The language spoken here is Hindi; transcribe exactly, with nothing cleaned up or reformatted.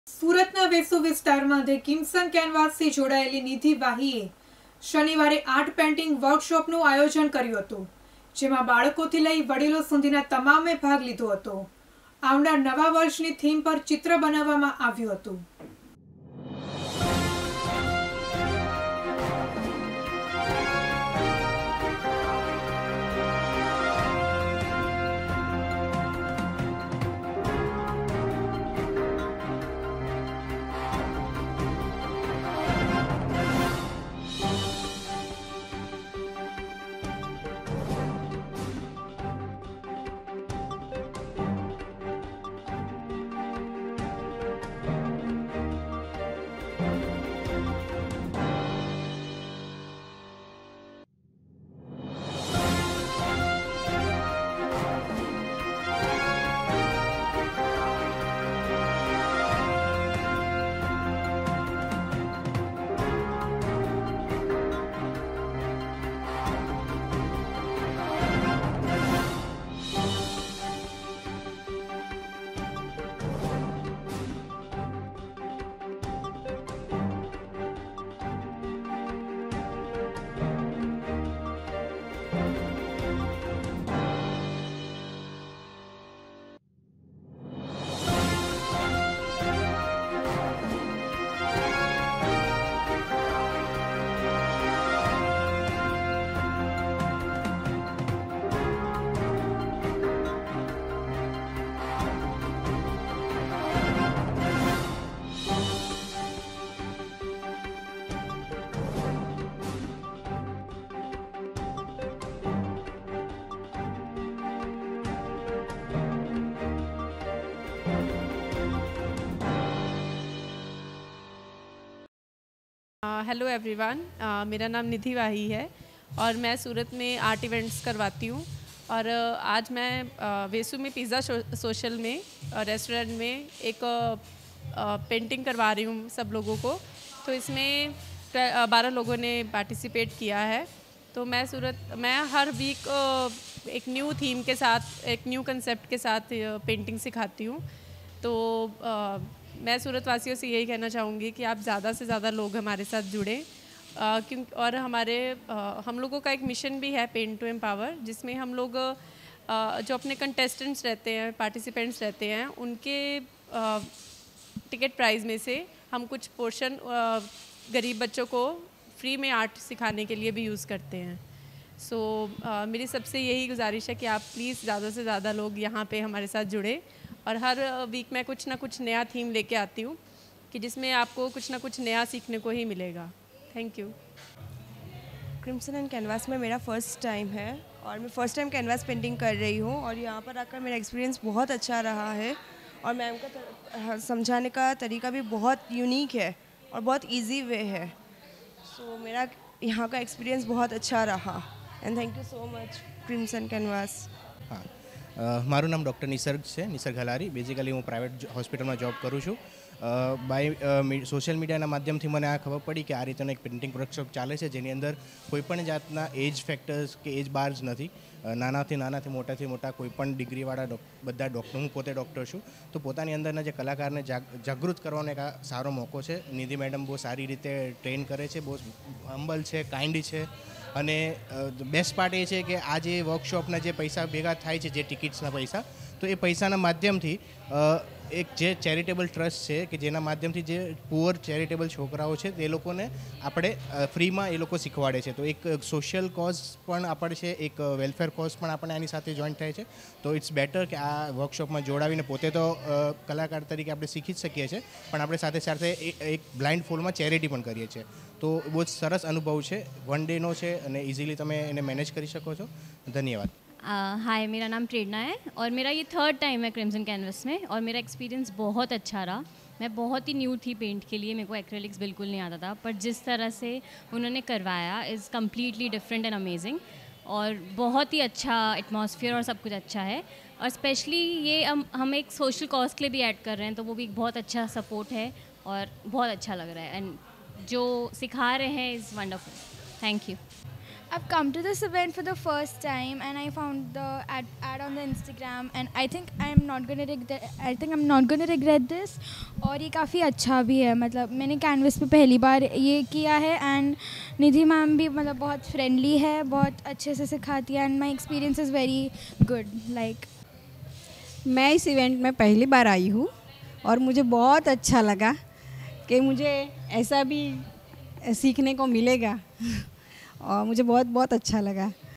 સુરતના વેસુ વિસ્તારમાં ધ કિમ્સન કેનવાસથી જોડાયેલી નિધિ વાહીએ શનિવારે આર્ટ પેઇન્ટિંગ વર્કશોપનું આયોજન કર્યું હતું, જેમાં બાળકોથી લઈ વડીલો સુધીના તમામે ભાગ લીધો હતો. આવનાર નવા વર્ષની થીમ પર ચિત્ર બનાવવામાં આવ્યું હતું. हेलो एवरीवन, मेरा नाम निधि वाही है और मैं सूरत में आर्ट इवेंट्स करवाती हूँ. और uh, आज मैं uh, वेसू में पिज़्ज़ा सोशल में रेस्टोरेंट में एक पेंटिंग uh, करवा रही हूँ सब लोगों को. तो इसमें बारह uh, लोगों ने पार्टिसिपेट किया है. तो मैं सूरत मैं हर वीक uh, एक न्यू थीम के साथ, एक न्यू कंसेप्ट के साथ पेंटिंग uh, सिखाती हूँ. तो uh, मैं सूरत वासियों से यही कहना चाहूँगी कि आप ज़्यादा से ज़्यादा लोग हमारे साथ जुड़ें, क्यों और हमारे आ, हम लोगों का एक मिशन भी है पेंट टू एम्पावर, जिसमें हम लोग आ, जो अपने कंटेस्टेंट्स रहते हैं, पार्टिसिपेंट्स रहते हैं, उनके आ, टिकट प्राइस में से हम कुछ पोर्शन गरीब बच्चों को फ्री में आर्ट सिखाने के लिए भी यूज़ करते हैं. सो so, मेरी सबसे यही गुजारिश है कि आप प्लीज़ ज़्यादा से ज़्यादा लोग यहाँ पे हमारे साथ जुड़े. और हर वीक मैं कुछ ना कुछ नया थीम लेके आती हूँ कि जिसमें आपको कुछ ना कुछ नया सीखने को ही मिलेगा. Thank you. Crimson and canvas में मेरा फ़र्स्ट टाइम है और मैं फ़र्स्ट टाइम कैनवास पेंटिंग कर रही हूँ और यहाँ पर आकर मेरा एक्सपीरियंस बहुत अच्छा रहा है और मैम का समझाने का तरीका भी बहुत यूनिक है और बहुत इजी वे है. सो so, मेरा यहाँ का एक्सपीरियंस बहुत अच्छा रहा and thank you so much crimson canvas. हाँ, મારું નામ ડૉક્ટર નિસર્ગ છે, નિસર્ગ હલારી. બેઝિકલી હું પ્રાઇવેટ હોસ્પિટલમાં જોબ કરું છું. બાય સોશિયલ મીડિયાના માધ્યમથી મને આ ખબર પડી કે આ રીતનો એક પ્રિન્ટિંગ વર્કશોપ ચાલે છે, જેની અંદર કોઈપણ જાતના એજ ફેક્ટર્સ કે એજ બાર્સ નથી. નાનાથી નાનાથી મોટાથી મોટા કોઈપણ ડિગ્રીવાળા બધા ડૉક્ટર, હું પોતે ડૉક્ટર છું, તો પોતાની અંદરના જે કલાકારને જાગૃત કરવાનો એક આ સારો મોકો છે. નિધિ મેડમ બહુ સારી રીતે ટ્રેન કરે છે, બહુ હમ્બલ છે, કાઇન્ડ છે. અને બેસ્ટ પાર્ટ એ છે કે આ જે વર્કશોપના જે પૈસા ભેગા થાય છે, જે ટિકિટ્સના પૈસા, તો એ પૈસાના માધ્યમથી એક જે ચેરિટેબલ ટ્રસ્ટ છે કે જેના માધ્યમથી જે પુઅર ચેરિટેબલ છોકરાઓ છે તે લોકોને આપણે ફ્રીમાં એ લોકો શીખવાડે છે. તો એક સોશિયલ કોઝ પણ આપણે છે, એક વેલફેર કોઝ પણ આપણે આની સાથે જોઈન્ટ થાય છે. તો ઇટ્સ બેટર કે આ વર્કશોપમાં જોડાવીને પોતે તો કલાકાર તરીકે આપણે શીખી જ શકીએ છીએ, પણ આપણે સાથે સાથે એક બ્લાઇન્ડ ફોલમાં ચેરિટી પણ કરીએ છીએ. તો બહુ જ સરસ અનુભવ છે, વન ડેનો છે અને ઇઝીલી તમે એને મેનેજ કરી શકો છો. ધન્યવાદ. हाय, मेरा नाम प्रेरणा है और मेरा ये थर्ड टाइम है क्रिम्सन कैनवस में और मेरा एक्सपीरियंस बहुत अच्छा रहा. मैं बहुत ही न्यू थी पेंट के लिए, मेरे को एक्रेलिक्स बिल्कुल नहीं आता था, पर जिस तरह से उन्होंने करवाया is completely different and amazing और बहुत ही अच्छा एटमॉस्फेयर और सब कुछ अच्छा है. और स्पेशली ये हम हम एक सोशल कॉज के लिए भी ऐड कर रहे हैं, तो वो भी एक बहुत अच्छा सपोर्ट है और बहुत अच्छा लग रहा है. एंड जो सिखा रहे हैं is wonderful. Thank you. I've come to this event for the first time and I found the ad, ad on the Instagram and I think I'm not gonna regret I think I'm not gonna regret this और ये काफ़ी अच्छा भी है मतलब मैंने कैनवस पे पहली बार ये किया है एंड निधि मैम भी मतलब बहुत फ्रेंडली है बहुत अच्छे से सिखाती है and my experience is very good like मैं इस इवेंट में पहली बार आई हूँ और मुझे बहुत अच्छा लगा कि मुझे ऐसा भी सीखने को मिलेगा और मुझे बहुत बहुत अच्छा लगा।